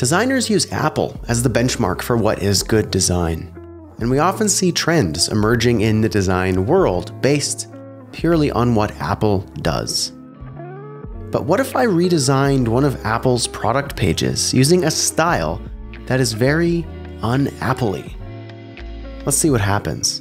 Designers use Apple as the benchmark for what is good design, and we often see trends emerging in the design world based purely on what Apple does. But what if I redesigned one of Apple's product pages using a style that is very un-Apple-y? Let's see what happens.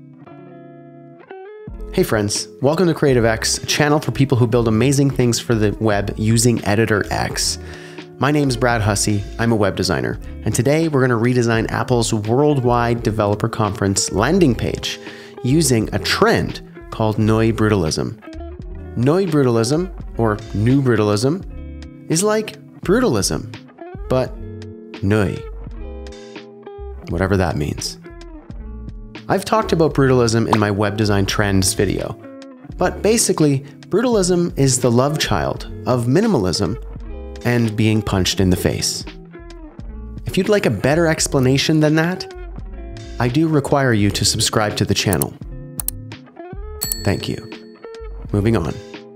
Hey friends, welcome to Creative X, a channel for people who build amazing things for the web using Editor X. My name is Brad Hussey, I'm a web designer, and today we're going to redesign Apple's Worldwide Developer Conference landing page using a trend called Neubrutalism. Neubrutalism, or Neubrutalism, is like brutalism, but neu. Whatever that means. I've talked about brutalism in my web design trends video, but basically, brutalism is the love child of minimalism and being punched in the face. If you'd like a better explanation than that, I do require you to subscribe to the channel. Thank you. Moving on.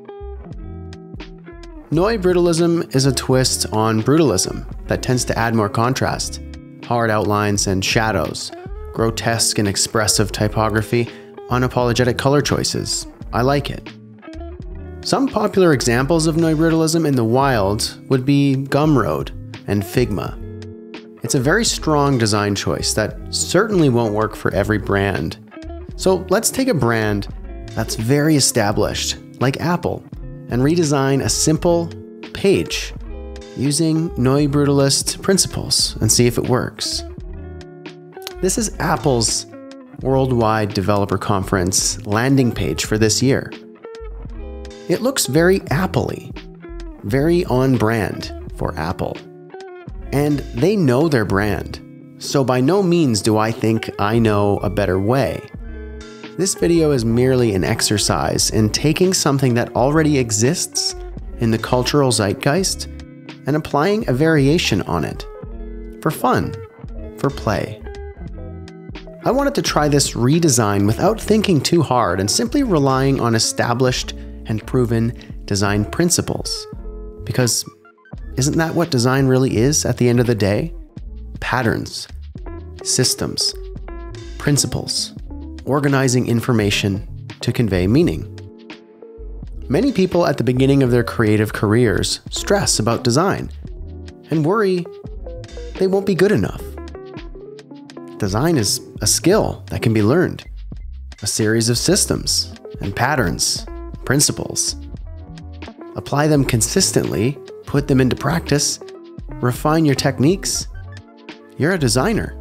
Neubrutalism is a twist on brutalism that tends to add more contrast, hard outlines and shadows, grotesque and expressive typography, unapologetic color choices. I like it. Some popular examples of Neubrutalism in the wild would be Gumroad and Figma. It's a very strong design choice that certainly won't work for every brand. So let's take a brand that's very established, like Apple, and redesign a simple page using Neubrutalist principles and see if it works. This is Apple's Worldwide Developer Conference landing page for this year. It looks very Apple-y, very on brand for Apple. And they know their brand, so by no means do I think I know a better way. This video is merely an exercise in taking something that already exists in the cultural zeitgeist and applying a variation on it. For fun, for play. I wanted to try this redesign without thinking too hard and simply relying on established and proven design principles. Because isn't that what design really is at the end of the day? Patterns, systems, principles, organizing information to convey meaning. Many people at the beginning of their creative careers stress about design and worry they won't be good enough. Design is a skill that can be learned, a series of systems and patterns, principles. Apply them consistently, put them into practice, refine your techniques. You're a designer.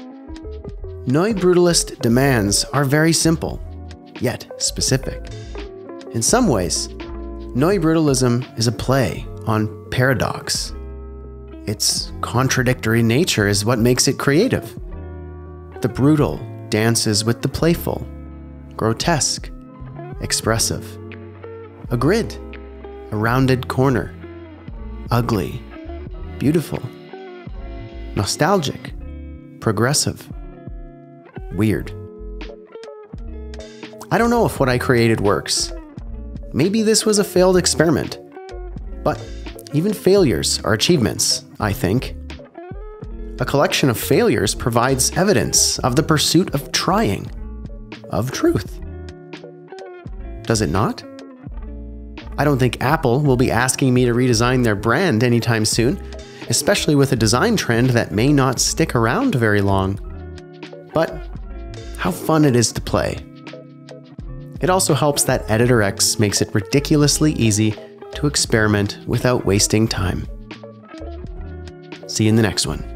Neubrutalist demands are very simple, yet specific. In some ways, Neubrutalism is a play on paradox. Its contradictory nature is what makes it creative. The brutal dances with the playful, grotesque, expressive. A grid, a rounded corner, ugly, beautiful, nostalgic, progressive, weird. I don't know if what I created works. Maybe this was a failed experiment. But even failures are achievements, I think. A collection of failures provides evidence of the pursuit of trying, of truth. Does it not? I don't think Apple will be asking me to redesign their brand anytime soon, especially with a design trend that may not stick around very long. But how fun it is to play. It also helps that Editor X makes it ridiculously easy to experiment without wasting time. See you in the next one.